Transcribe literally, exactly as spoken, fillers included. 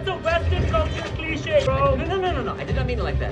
That's a Western culture cliche, bro. No, no, no, no, no. I did not mean it like that.